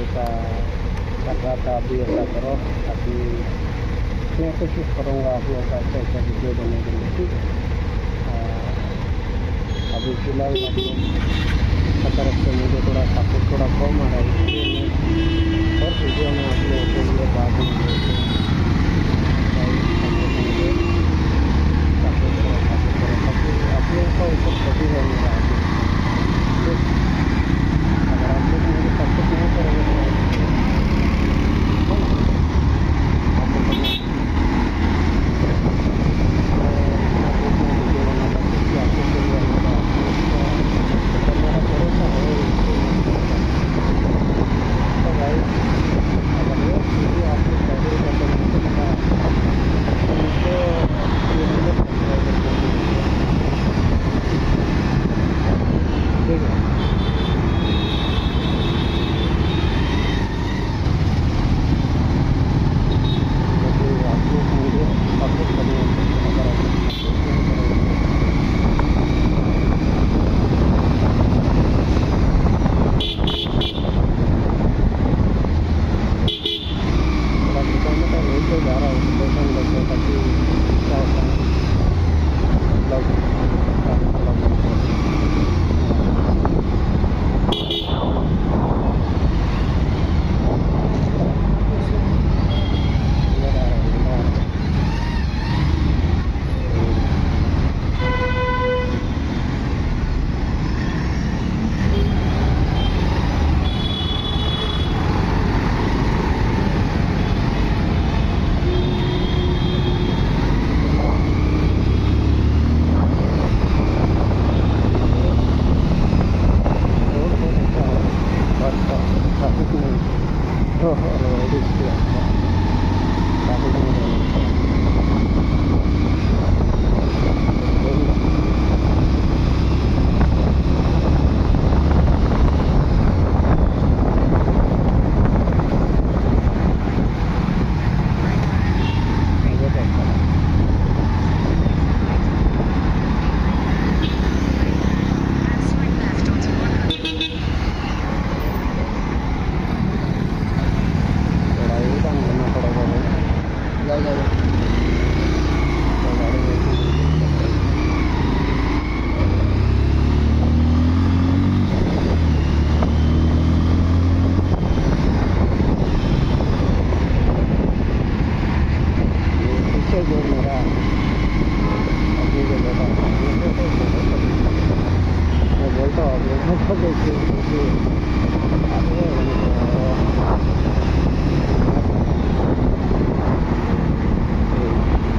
ऐसा कर रहा था, अभी ऐसा करो, ताकि मैं कोशिश करूँगा आप लोगों का अच्छा अच्छा वीडियो देने के लिए, ठीक है। अभी फिलहाल आप लोग की तरफ से मुझे थोड़ा सपोर्ट थोड़ा कम आ रहा है, इसलिए मैं और वीडियो में आप लोगों के लिए बाद में सपोर्ट करो, ताकि आप लोगों का ऊपर सभी